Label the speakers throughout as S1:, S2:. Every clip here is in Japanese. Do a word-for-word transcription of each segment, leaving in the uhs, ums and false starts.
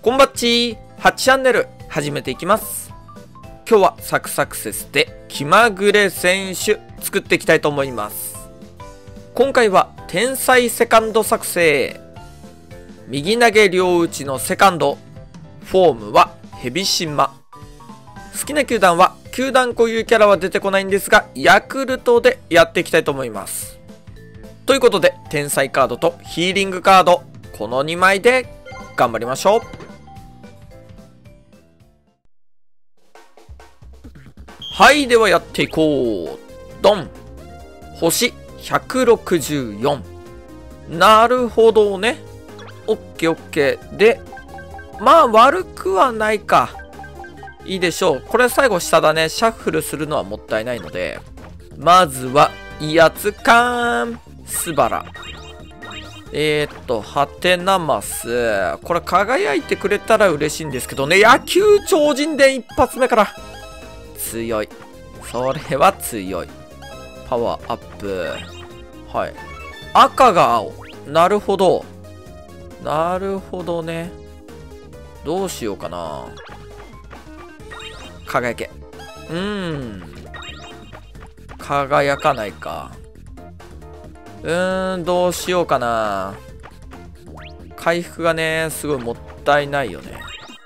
S1: こんばっちー、はちチャンネル始めていきます。今日はサクサクセスで気まぐれ選手作っていきたいと思います。今回は天才セカンド作成。右投げ両打ちのセカンド。フォームはヘビシマ。好きな球団は球団固有キャラは出てこないんですが、ヤクルトでやっていきたいと思います。ということで、天才カードとヒーリングカード、このにまいで頑張りましょう。はい、ではやっていこう。ドン。星ひゃくろくじゅうよん。なるほどね。オッケーオッケー。で、まあ悪くはないか。いいでしょう。これ最後下だね。シャッフルするのはもったいないので。まずは、威圧感。スバラ。えー、っと、ハテナマス。これ輝いてくれたら嬉しいんですけどね。野球超人伝一発目から。強い。それは強い。パワーアップ。はい。赤が青。なるほど。なるほどね。どうしようかな。輝け。うーん。輝かないか。うーん、どうしようかな。回復がね、すごいもったいないよね。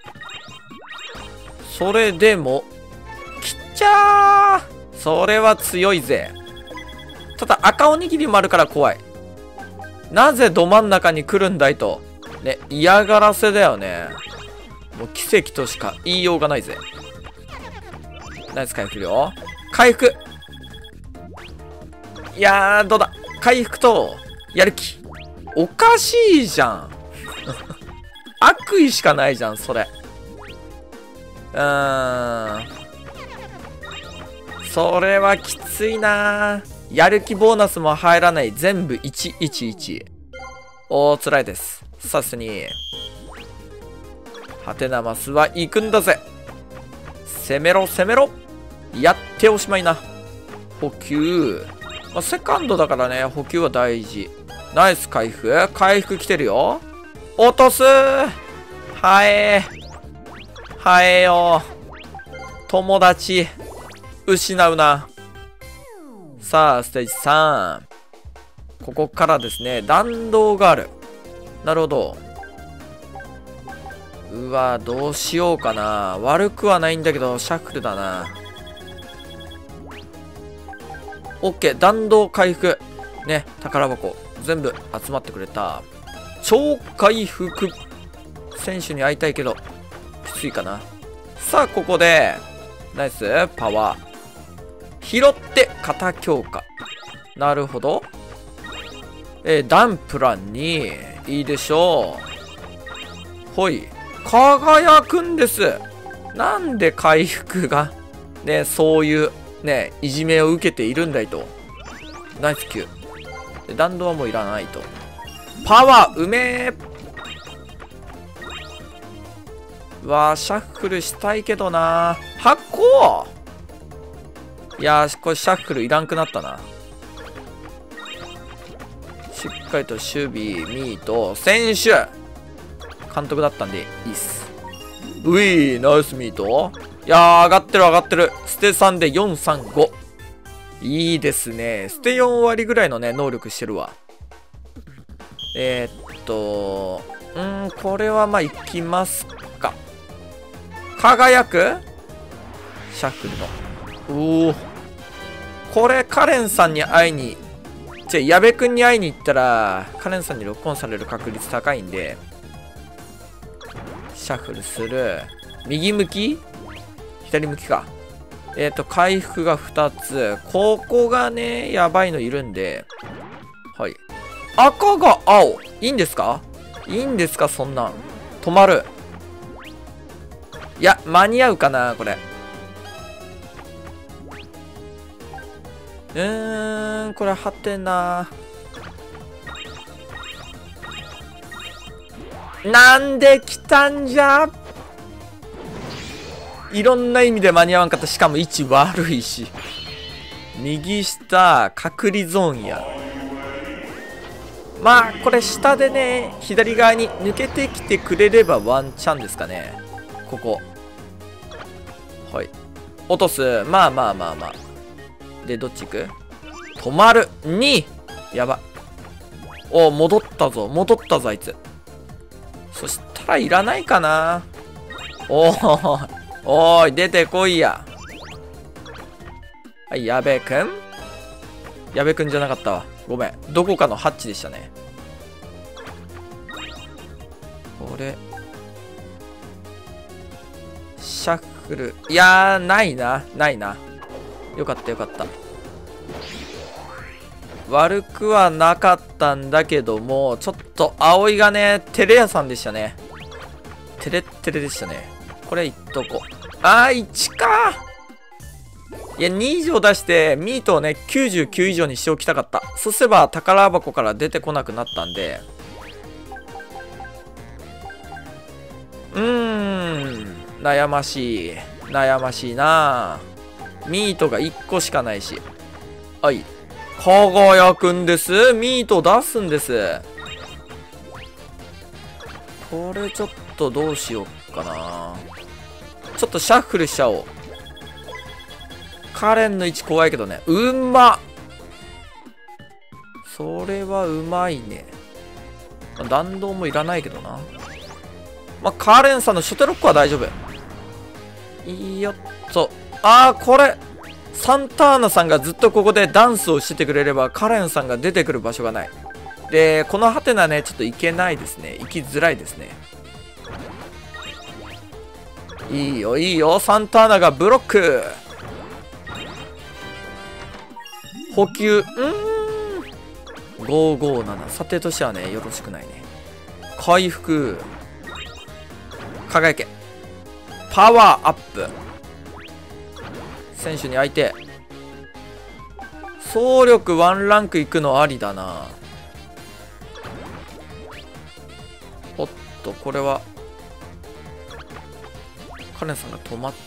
S1: それでも、きっちゃー！それは強いぜ。ただ赤おにぎりもあるから怖い。なぜど真ん中に来るんだいと。ね、嫌がらせだよね。もう奇跡としか言いようがないぜ。ナイス回復量。回復！いやー、どうだ。回復と、やる気。おかしいじゃん。悪意しかないじゃん、それ。うーん。それはきついな。やる気ボーナスも入らない。全部いちいちいち。おー、辛いです。さすに。ハテナマスは行くんだぜ。攻めろ、攻めろ。やっておしまいな。補給。まあ、セカンドだからね、補給は大事。ナイス回復。回復来てるよ。落とすー。はえー。はえよー。友達。失うな。さあ、ステージさん。ここからですね、弾道がある。なるほど。うわ、どうしようかな。悪くはないんだけど、シャッフルだな。オッケー、弾道回復。ね、宝箱。全部集まってくれた。超回復。選手に会いたいけど、きついかな。さあ、ここで、ナイス、パワー。拾って肩強化。なるほど。えー、ダンプランに、いいでしょう。ほい。輝くんです。なんで回復が、ね、そういう、ね、いじめを受けているんだいと。ナイスキュー。弾道はもういらないと。パワー、うめえ。うわー、シャッフルしたいけどな。発行。いやー、これシャッフルいらんくなったな。しっかりと守備、ミート、選手監督だったんでいいっす。ういー、ナイスミート。いやー、上がってる上がってる。ステさんでよんさんご。いいですね。ステよん割ぐらいのね、能力してるわ。えー、っと、うん、これはまあ、いきますか。輝くシャッフルの。おお。これ、カレンさんに会いに、じゃあ、矢部くんに会いに行ったら、カレンさんにロックオンされる確率高いんで、シャッフルする。右向き左向きか。えっと、回復がふたつ。ここがね、やばいのいるんで、はい。赤が青。いいんですかいいんですかそんなん。止まる。いや、間に合うかなこれ。うーん、これ、はてな。なんで来たんじゃ。いろんな意味で間に合わんかった。しかも位置悪いし。右下、隔離ゾーンや。 まあこれ下でね左側に抜けてきてくれればワンチャンですかね。ここはい、落とす。まあまあまあまあで、どっち行く？止まるに。やば。お、戻ったぞ戻ったぞあいつ。そしたらいらないかな。おーおーい、出てこいや。はい、矢部くん矢部くんじゃなかったわ、ごめん。どこかのハッチでしたね。これシャッフル、いやーないなないな。よかったよかった。悪くはなかったんだけども、ちょっと葵がねテレ屋さんでしたね。テレッテレでしたね。これいっとこ。あーいちか。いやに以上出してミートをねきゅうじゅうきゅう以上にしておきたかった。そうすれば宝箱から出てこなくなったんで、うーん悩ましい悩ましいな。ミートがいっこしかないし。はい、輝くんです。ミート出すんです。これちょっとどうしよっかな。ちょっとシャッフルしちゃおう。カレンの位置怖いけどね。うんま。それはうまいね。弾道もいらないけどな。まあ、カレンさんの初手ロックは大丈夫。いいよっと。ああ、これサンターナさんがずっとここでダンスをしててくれればカレンさんが出てくる場所がない。で、このハテナね、ちょっと行けないですね。行きづらいですね。いいよいいよ、サンターナがブロック。補給、うーんごーごーなな、査定としてはねよろしくないね。回復、輝け、パワーアップ、選手に相手、総力ワンランクいくのありだな。おっと、これはカレンさんが止まった。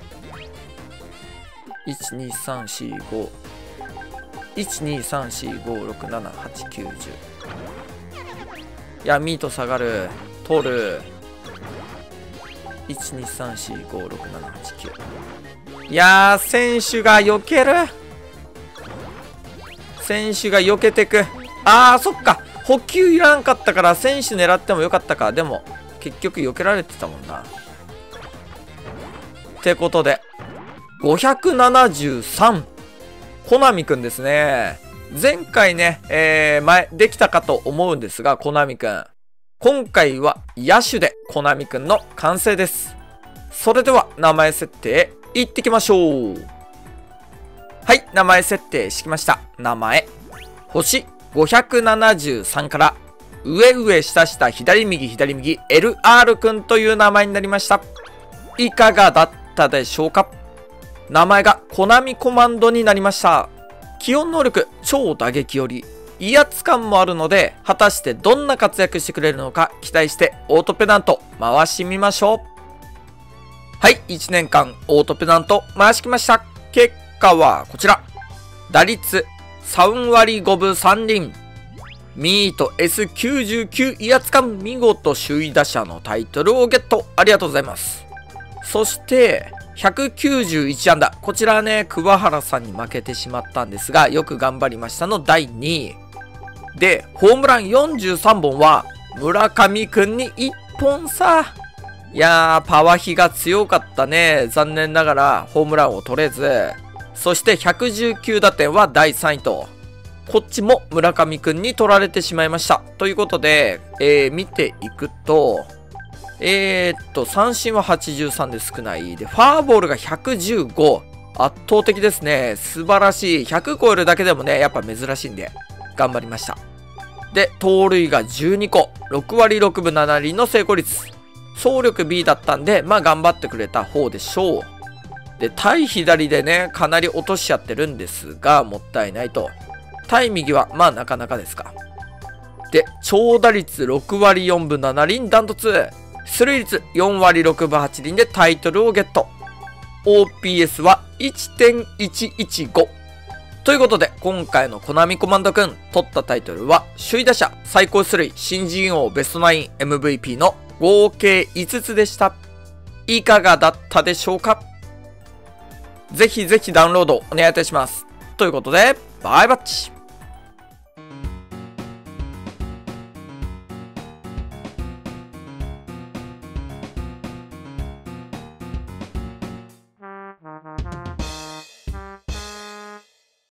S1: いちにさんしご いちにさんしごろくななはちきゅうじゅう。いやミート下がる。取る。いちにさんしごろくななはちきゅう。いやー選手が避ける。選手が避けてく。あーそっか、補給いらんかったから選手狙ってもよかったか。でも結局避けられてたもんな。ってことでごひゃくななじゅうさん、コナミくんですね。前回ね、えー、前できたかと思うんですが、コナミくん今回は野手でコナミくんの完成です。それでは名前設定いってきましょう。はい、名前設定してきました。名前星ごひゃくななじゅうさんから上上下下左右左右 エルアール くんという名前になりました。いかがだったでしょうか。名前がコナミコマンドになりました。気温能力超打撃より威圧感もあるので、果たしてどんな活躍してくれるのか期待してオートペダント回してみましょう。はい、いちねんかんオートペダント回してきました。結果はこちら。打率さんわりごぶさんりん、ミート エスきゅうじゅうきゅう 威圧感、見事首位打者のタイトルをゲット。ありがとうございます。そしてひゃくきゅうじゅういちあんだ、こちらはね桑原さんに負けてしまったんですが、よく頑張りましたのだいにいで、ホームランよんじゅうさんぼんは村上くんにいっぽん差。いやーパワヒが強かったね。残念ながらホームランを取れず、そしてひゃくじゅうきゅうだてんはだいさんいと、こっちも村上くんに取られてしまいました。ということで、えー、見ていくと、えーっと、三振ははちじゅうさんで少ない。で、ファーボールがひゃくじゅうご。圧倒的ですね。素晴らしい。ひゃく超えるだけでもね、やっぱ珍しいんで、頑張りました。で、盗塁がじゅうにこ。ろくわりろくぶななりんの成功率。走力 ビー だったんで、まあ頑張ってくれた方でしょう。で、対左でね、かなり落としちゃってるんですが、もったいないと。対右は、まあなかなかですか。で、長打率ろくわりよんぶななりんダントツ。出塁率よんわりろくぶはちりんでタイトルをゲット。オーピーエス はいってんいちいちご。 ということで、今回のコナミコマンドくん、取ったタイトルは、首位打者、最高出塁、新人王ベストナイン エムブイピー の合計いつつでした。いかがだったでしょうか？ぜひぜひダウンロードお願いいたします。ということで、バイバッチ。